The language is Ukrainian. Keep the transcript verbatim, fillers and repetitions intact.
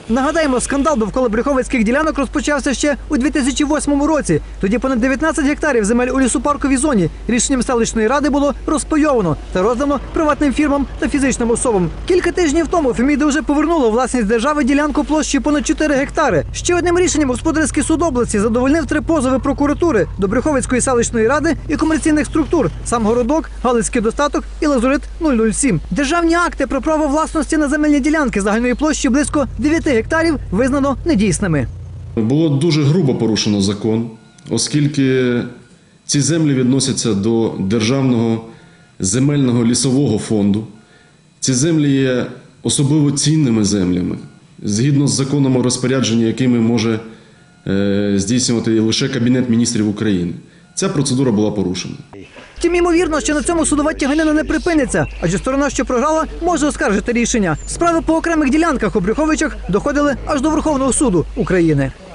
Нагадаємо, скандал довкола брюховицьких ділянок розпочався ще у дві тисячі восьмому році. Тоді понад дев'ятнадцять гектарів земель у лісопарковій зоні рішенням селищної ради було розпайовано та роздано приватним фірмам та фізичним особам. Кілька тижнів тому Феміда вже повернула у власність держави ділянку площею понад чотири гектари. Ще одним рішенням господарський суд області задовольнив три позови прокуратури до Брюховицької селищної ради і комерційних структур «Сам Городок», «Галицький достаток» і «Лазурит нуль нуль сім». Державні акти про право власності на земельні ділянки загальною площею близько дев'яти гектарів визнано недійсними. Було дуже грубо порушено закон, оскільки ці землі відносяться до Державного земельного лісового фонду. Ці землі є особливо цінними землями, згідно з законом о розпорядженні, якими може е, здійснювати лише Кабінет міністрів України. Ця процедура була порушена. Втім, ймовірно, що на цьому судова тяганина не припиниться, адже сторона, що програла, може оскаржити рішення. Справи по окремих ділянках у Брюховичах доходили аж до Верховного суду України.